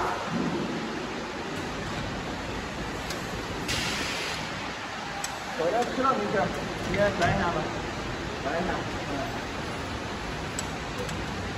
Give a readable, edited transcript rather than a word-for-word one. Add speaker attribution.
Speaker 1: 回来吃了没事，你也转一下吧，转一下，